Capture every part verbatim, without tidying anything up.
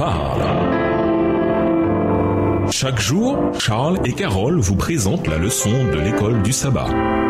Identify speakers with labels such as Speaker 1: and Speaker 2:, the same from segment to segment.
Speaker 1: parle. Chaque jour, Charles et Carole vous présentent la leçon de l'école du sabbat.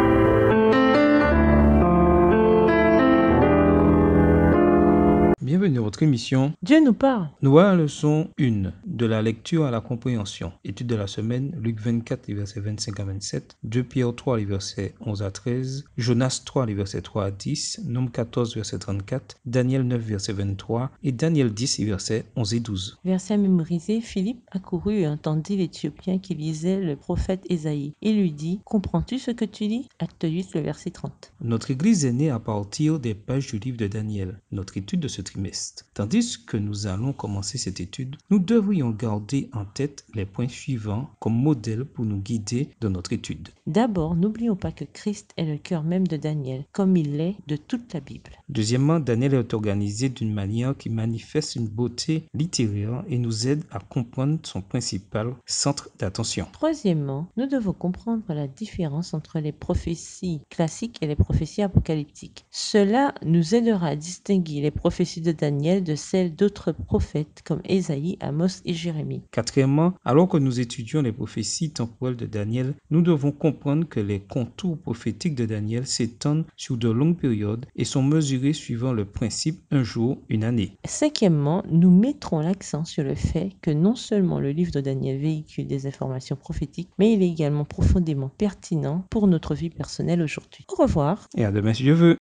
Speaker 2: Bienvenue à votre émission
Speaker 3: Dieu nous parle.
Speaker 2: Nous voilà la leçon un, de la lecture à la compréhension. Étude de la semaine, Luc vingt-quatre, les versets vingt-cinq à vingt-sept, deux Pierre trois, les versets onze à treize, Jonas trois, les versets trois à dix, Nombre quatorze, verset trente-quatre, Daniel neuf, verset vingt-trois et Daniel dix, les versets onze et douze.
Speaker 3: Verset mémorisé, Philippe accourut et entendit l'Éthiopien qui lisait le prophète Ésaïe. Il lui dit, « Comprends-tu ce que tu lis ?» Acte huit, le verset trente.
Speaker 2: Notre Église est née à partir des pages du livre de Daniel, notre étude de ce trimestre. Tandis que nous allons commencer cette étude, nous devrions garder en tête les points suivants comme modèle pour nous guider dans notre étude.
Speaker 3: D'abord, n'oublions pas que Christ est le cœur même de Daniel, comme il l'est de toute la Bible.
Speaker 2: Deuxièmement, Daniel est organisé d'une manière qui manifeste une beauté littéraire et nous aide à comprendre son principal centre d'attention.
Speaker 3: Troisièmement, nous devons comprendre la différence entre les prophéties classiques et les prophéties apocalyptiques. Cela nous aidera à distinguer les prophéties de Daniel de celles d'autres prophètes comme Ésaïe, Amos et Jérémie.
Speaker 2: Quatrièmement, alors que nous étudions les prophéties temporelles de Daniel, nous devons comprendre que les contours prophétiques de Daniel s'étendent sur de longues périodes et sont mesurés suivant le principe un jour, une année.
Speaker 3: Cinquièmement, nous mettrons l'accent sur le fait que non seulement le livre de Daniel véhicule des informations prophétiques, mais il est également profondément pertinent pour notre vie personnelle aujourd'hui. Au revoir.
Speaker 2: Et à demain si Dieu veut.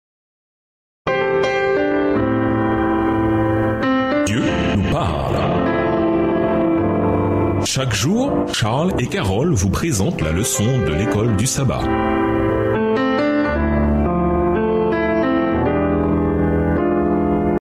Speaker 1: Dieu nous parle. Chaque jour, Charles et Carole vous présentent la leçon de l'école du sabbat.